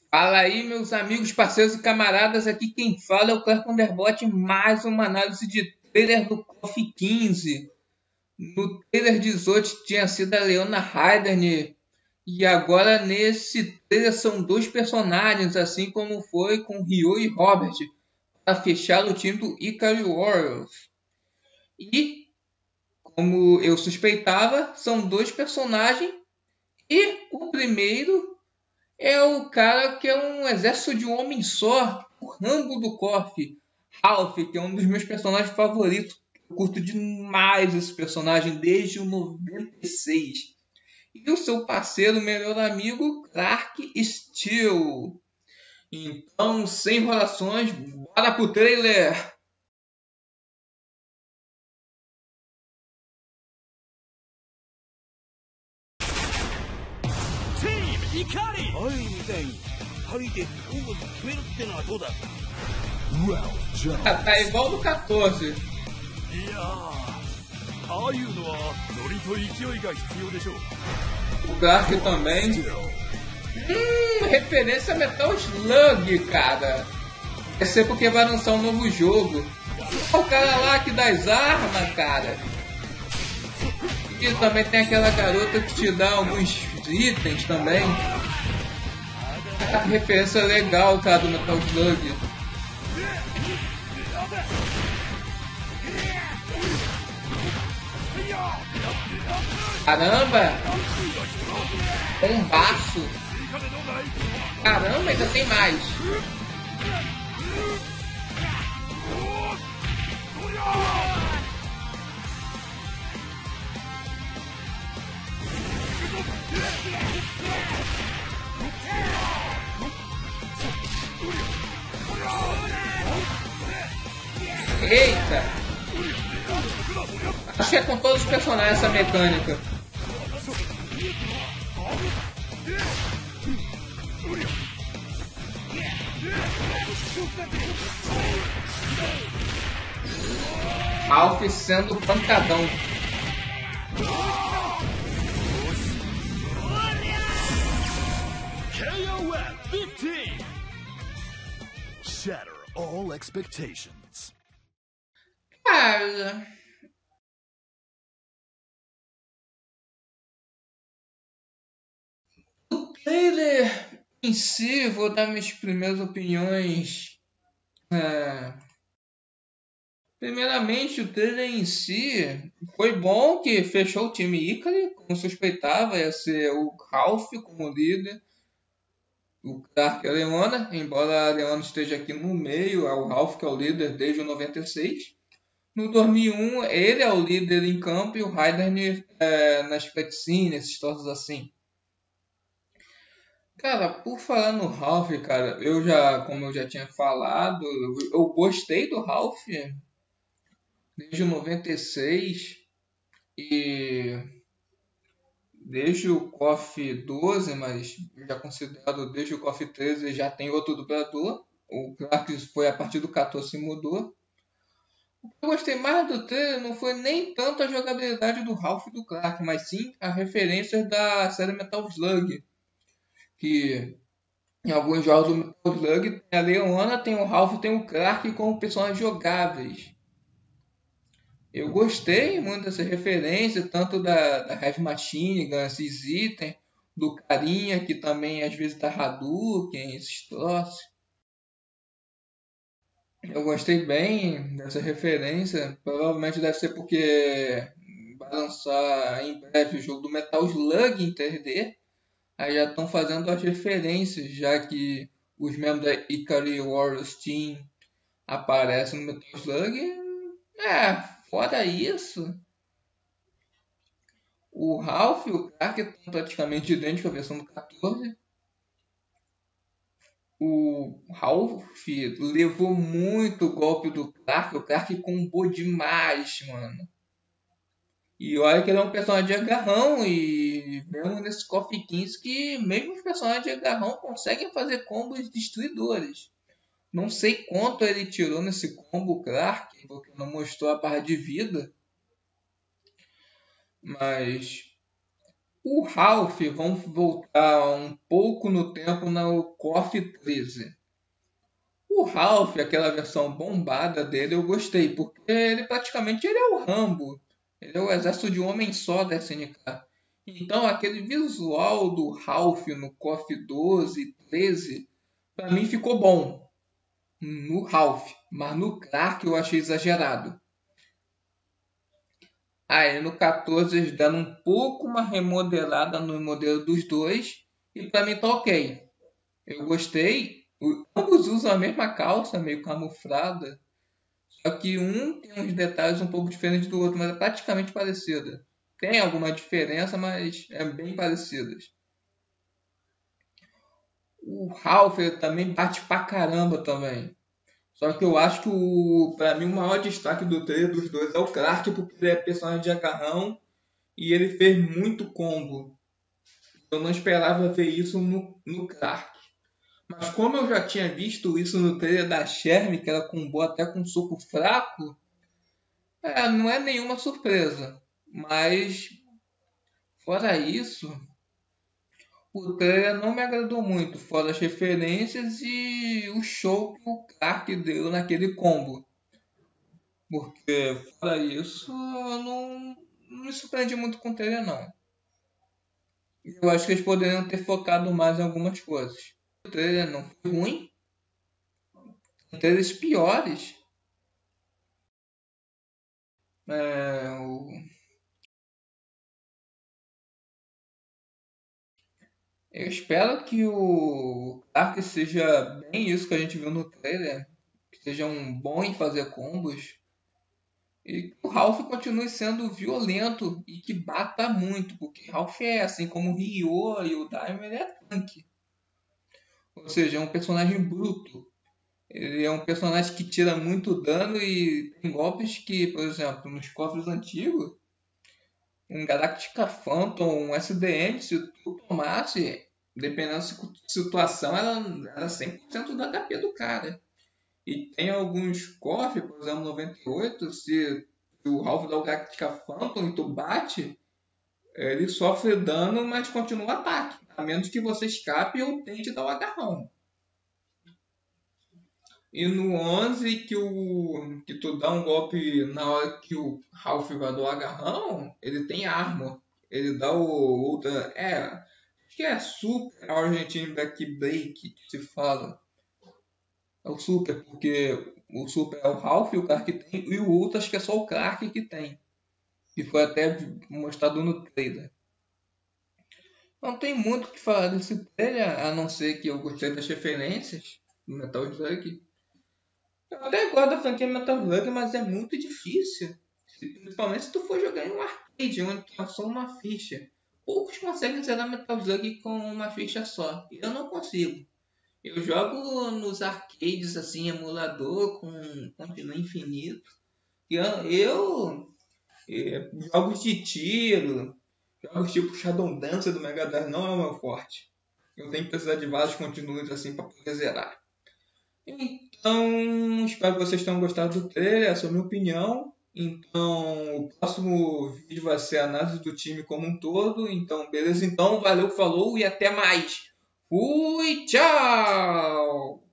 Fala aí, meus amigos, parceiros e camaradas. Aqui quem fala é o Clark Underbot. Mais uma análise de trailer do KOF 15. No trailer 18 tinha sido a Leona Heidern. E agora nesse trailer são dois personagens, assim como foi com Ryo e Robert, para fechar o time do Ikari Warriors. E, como eu suspeitava, são dois personagens. E o primeiro é o cara que é um exército de um homem só, o Rambo do KOF, Ralph, que é um dos meus personagens favoritos. Eu curto demais esse personagem desde o 96. E o seu parceiro, melhor amigo, Clark Steel. Então, sem enrolações, bora pro trailer! Team Ikari! はい、みたいに2人で音楽決めるってのはどうだ Tá igual no 14. いやー、ああいうのはノリと勢いが必要でしょう O Clark também. Referência a Metal Slug, cara. Vai ser porque vai lançar um novo jogo. Olha o cara lá que dá as armas, cara. E também tem aquela garota que te dá alguns itens também. Referência legal, cara, do Metal Slug. Caramba! Um baço! Caramba, ainda tem mais! Eita! Acho que é com todos os personagens essa mecânica. Ralph sendo pancadão. KOF 15! Shatter all expectations. Cara, o trailer em si, vou dar minhas primeiras opiniões. Primeiramente, o trailer em si foi bom, que fechou o time Ikari, como suspeitava, ia ser o Ralph como líder, o Clark e a Leona, embora a Leona esteja aqui no meio, é o Ralph que é o líder desde o 96. No 2001, ele é o líder em campo e o Heidern nas cutscenes, esses troços assim. Cara, por falar no Ralph, cara, como eu já tinha falado, eu gostei do Ralph desde o 96 e desde o KOF 12, mas já considerado desde o KOF 13 já tem outro dublador. O Clark foi a partir do 14 e mudou. O que eu gostei mais do trailer não foi nem tanto a jogabilidade do Ralph e do Clark, mas sim as referências da série Metal Slug. Que em alguns jogos do Metal Slug tem a Leona, tem o Ralph e tem o Clark como personagens jogáveis. Eu gostei muito dessa referência, tanto da Heavy Machine Gun, esses itens, do carinha que também às vezes tá Hadouken, esses troços. Eu gostei bem dessa referência. Provavelmente deve ser porque vai lançar em breve o jogo do Metal Slug em 3D. Aí já estão fazendo as referências, já que os membros da Ikari Warriors Team aparecem no Metal Slug. Fora isso, o Ralph e o Clark estão praticamente idênticos à versão do 14. O Ralph levou muito o golpe do Clark. O Clark combou demais, mano. E olha que ele é um personagem de agarrão. E vemos nesse KOF 15 que mesmo os personagens de agarrão conseguem fazer combos destruidores. Não sei quanto ele tirou nesse combo Clark, porque não mostrou a barra de vida. Mas O Ralph, vamos voltar um pouco no tempo no KOF 13. O Ralph, aquela versão bombada dele, eu gostei, porque ele é o Rambo. Ele é o exército de um homem só da SNK. Então aquele visual do Ralph no KOF 12, 13, pra mim ficou bom no Ralph, mas no Clark eu achei exagerado. Aí no 14 eles deram um pouco uma remodelada no modelo dos dois e pra mim tá ok. Eu gostei. Ambos usam a mesma calça, meio camuflada, só que um tem uns detalhes um pouco diferentes do outro, mas é praticamente parecida. Tem alguma diferença, mas é bem parecidas. O Ralph também bate pra caramba também. Só que eu acho que pra mim o maior destaque do trailer dos dois é o Clark, porque ele é personagem de agarrão e ele fez muito combo. Eu não esperava ver isso no Clark. Mas como eu já tinha visto isso no trailer da Shermie, que ela combou até com um soco fraco, não é nenhuma surpresa. Mas, fora isso, o trailer não me agradou muito. Fora as referências e o show que o Clark deu naquele combo. Porque, fora isso, eu não me surpreendi muito com o trailer, não. Eu acho que eles poderiam ter focado mais em algumas coisas. O trailer não foi ruim, tem trailers piores. É, eu espero que o Clark seja bem isso que a gente viu no trailer, que seja um bom em fazer combos e que o Ralph continue sendo violento e que bata muito, porque Ralph é assim como o Ryo e o Daimon, ele é tanque, ou seja, é um personagem bruto. Ele é um personagem que tira muito dano e tem golpes que, por exemplo, nos cofres antigos, um Galactica Phantom, um SDM, se tu tomasse, dependendo da situação, era 100% do HP do cara. E tem alguns cofres, por exemplo, 98, se o Ralph dá o Galactica Phantom e tu bate, ele sofre dano, mas continua o ataque. A menos que você escape ou tente dar o agarrão. E no 11 que tu dá um golpe na hora que o Ralph vai dar o agarrão, ele tem arma. Ele dá o outra. Acho que é Super Argentine Back Break que se fala. É o Super, porque o Super é o Ralph e o Clark tem. E o outro acho que é só o Clark que tem. Que foi até mostrado no trailer. Não tem muito o que falar desse trailer, a não ser que eu gostei das referências do Metal Slug. Eu até gosto da franquia Metal Slug, mas é muito difícil. Principalmente se tu for jogar em um arcade, onde tu é só uma ficha. Poucos conseguem zerar Metal Slug com uma ficha só. Eu não consigo. Eu jogo nos arcades, assim, emulador, com continua infinito. Jogos de tiro, jogos tipo Shadow Dancer do Mega Drive não é o meu forte. Eu tenho que precisar de vários continuos assim para poder zerar. Então, espero que vocês tenham gostado do trailer, essa é a minha opinião. Então, o próximo vídeo vai ser a análise do time como um todo. Então, beleza? Então, valeu, falou e até mais. Fui, tchau!